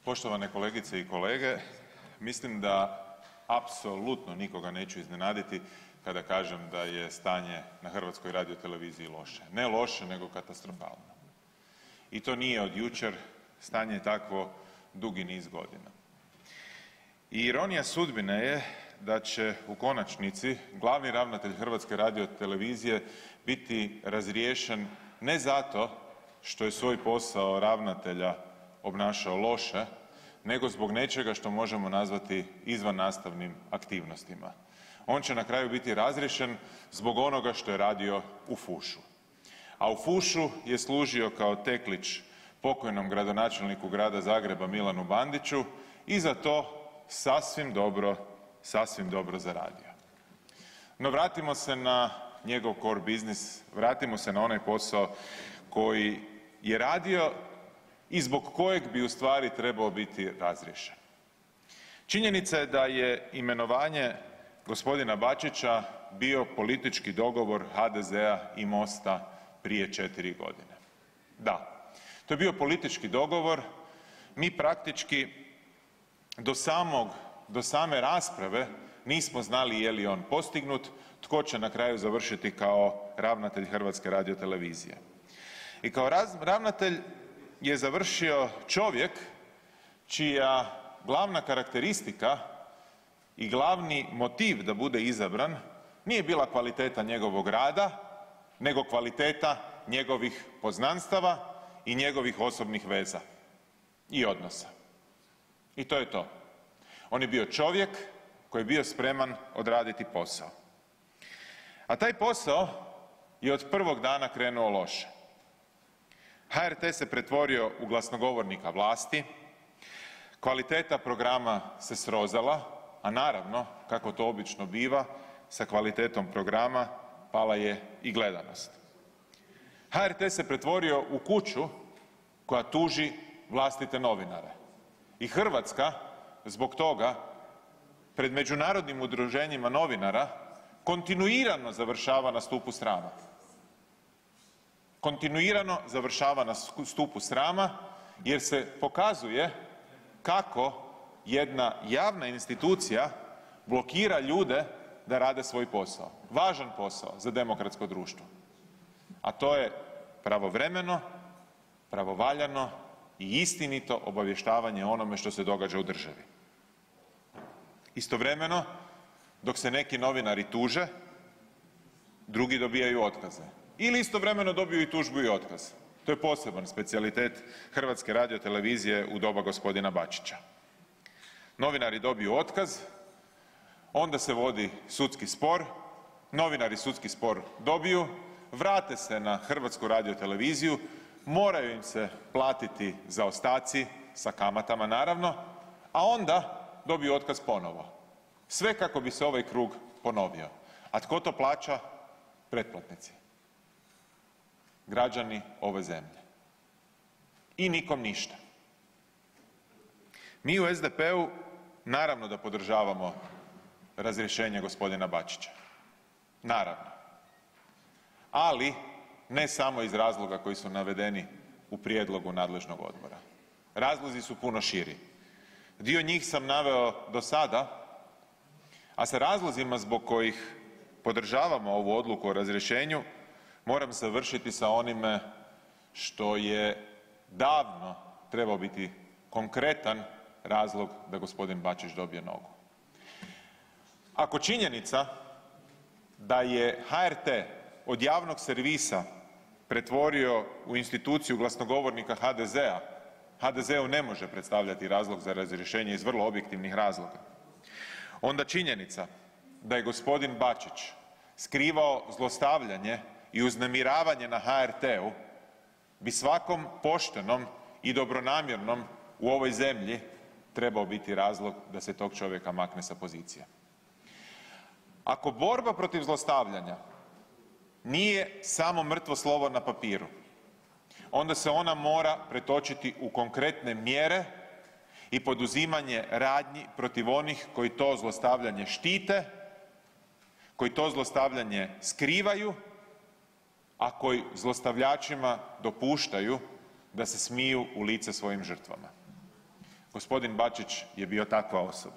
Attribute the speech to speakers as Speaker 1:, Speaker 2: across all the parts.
Speaker 1: Poštovane kolegice i kolege, mislim da apsolutno nikoga neću iznenaditi kada kažem da je stanje na HRT-u loše. Ne loše, nego katastrofalno. I to nije od jučer, stanje je takvo dugi niz godina. I ironija sudbine je da će u konačnici glavni ravnatelj HRT-a biti razriješen ne zato što je svoj posao ravnatelja obnašao loše, nego zbog nečega što možemo nazvati izvannastavnim aktivnostima. On će na kraju biti razriješen zbog onoga što je radio u fušu. A u fušu je služio kao teklič pokojnom gradonačelniku Grada Zagreba Milanu Bandiću i za to sasvim dobro zaradio. No vratimo se na njegov core biznis, vratimo se na onaj posao koji je radio i zbog kojeg bi ustvari trebao biti razriješen. Činjenica je da je imenovanje gospodina Bačića bio politički dogovor HDZ-a i MOST-a prije 4 godine. Da, to je bio politički dogovor, mi praktički do same rasprave nismo znali je li on postignut, tko će na kraju završiti kao ravnatelj HRT-a. I kao ravnatelj je završio čovjek čija glavna karakteristika i glavni motiv da bude izabran nije bila kvaliteta njegovog rada, nego kvaliteta njegovih poznanstava i njegovih osobnih veza i odnosa. I to je to. On je bio čovjek koji je bio spreman odraditi posao. A taj posao je od prvog dana krenuo loše. HRT se pretvorio u glasnogovornika vlasti, kvaliteta programa se srozala, a naravno, kako to obično biva, sa kvalitetom programa pala je i gledanost. HRT se pretvorio u kuću koja tuži vlastite novinare. I Hrvatska zbog toga pred međunarodnim udruženjima novinara kontinuirano završava na stupu srama. Kontinuirano završava na stupu srama jer se pokazuje kako jedna javna institucija blokira ljude da rade svoj posao. Važan posao za demokratsko društvo. A to je pravovremeno, pravovaljano i istinito obavještavanje o onome što se događa u državi. Istovremeno, dok se neki novinari tuže, drugi dobijaju otkaze. Ili istovremeno dobiju i tužbu i otkaz. To je poseban specijalitet HRT-a u doba gospodina Bačića. Novinari dobiju otkaz, onda se vodi sudski spor, novinari sudski spor dobiju, vrate se na HRT, moraju im se platiti zaostaci sa kamatama naravno, a onda dobiju otkaz ponovo. Sve kako bi se ovaj krug ponovio. A tko to plaća? Pretplatnici. Građani ove zemlje. I nikom ništa. Mi u SDP-u naravno da podržavamo razrješenje gospodina Bačića. Naravno. Ali ne samo iz razloga koji su navedeni u prijedlogu nadležnog odbora. Razlozi su puno širi. Dio njih sam naveo do sada, a sa razlozima zbog kojih podržavamo ovu odluku o razrješenju moram završiti sa onime što je davno trebao biti konkretan razlog da gospodin Bačić dobije nogu. Ako činjenica da je HRT od javnog servisa pretvorio u instituciju glasnogovornika HDZ-a, HDZ-u ne može predstavljati razlog za razrješenje iz vrlo objektivnih razloga, onda činjenica da je gospodin Bačić skrivao zlostavljanje i uznemiravanje na HRT-u bi svakom poštenom i dobronamjernom u ovoj zemlji trebao biti razlog da se tog čovjeka makne sa pozicije. Ako borba protiv zlostavljanja nije samo mrtvo slovo na papiru, onda se ona mora pretočiti u konkretne mjere i poduzimanje radnji protiv onih koji to zlostavljanje štite, koji to zlostavljanje skrivaju, a koji zlostavljačima dopuštaju da se smiju u lice svojim žrtvama. Gospodin Bačić je bio takva osoba.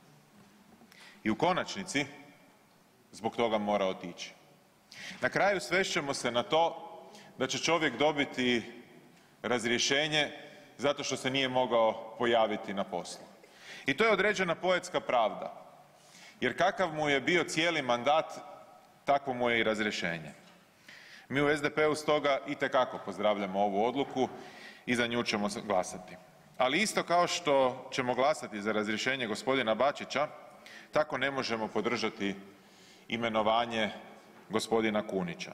Speaker 1: I u konačnici zbog toga mora otići. Na kraju svest ćemo se na to da će čovjek dobiti razrješenje zato što se nije mogao pojaviti na poslu. I to je određena poetska pravda. Jer kakav mu je bio cijeli mandat, takvo mu je i razrješenje. Mi u SDP-u stoga itekako pozdravljamo ovu odluku i za nju ćemo glasati. Ali isto kao što ćemo glasati za razrješenje gospodina Bačića, tako ne možemo podržati imenovanje gospodina Kunića.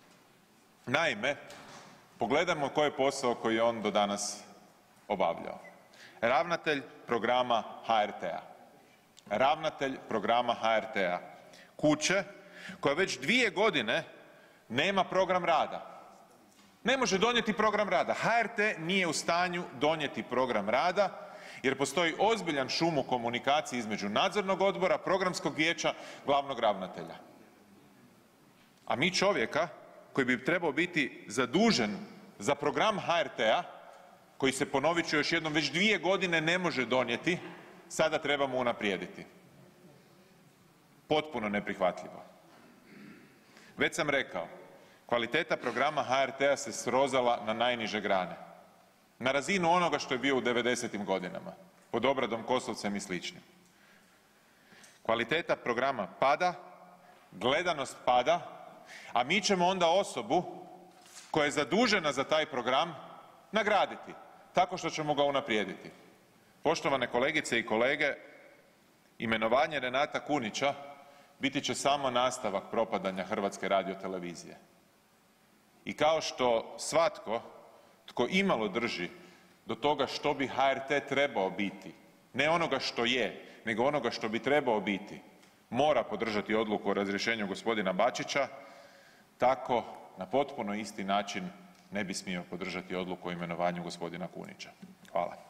Speaker 1: Naime, pogledajmo koji je posao koji je on do danas obavljao. Ravnatelj programa HRT-a. Ravnatelj programa HRT-a. Kuće koja već 2 godine nema program rada. Ne može donijeti program rada. HRT nije u stanju donijeti program rada jer postoji ozbiljan šum u komunikaciji između nadzornog odbora, programskog vijeća, glavnog ravnatelja. A mi čovjeka koji bi trebao biti zadužen za program HRT-a, koji se, ponovit ću još jednom, već 2 godine ne može donijeti, sada trebamo unaprijediti. Potpuno neprihvatljivo. Već sam rekao, kvaliteta programa HRT-a se srozala na najniže grane. Na razinu onoga što je bio u 90-im godinama, pod Obradom, Kosovcem i sličnim. Kvaliteta programa pada, gledanost pada, a mi ćemo onda osobu koja je zadužena za taj program nagraditi tako što ćemo ga unaprijediti. Poštovane kolegice i kolege, imenovanje Renata Kunića biti će samo nastavak propadanja HRT-a. I kao što svatko tko imalo drži do toga što bi HRT trebao biti, ne onoga što je, nego onoga što bi trebao biti, mora podržati odluku o razrješenju gospodina Bačića, tako na potpuno isti način ne bi smio podržati odluku o imenovanju gospodina Kunića. Hvala.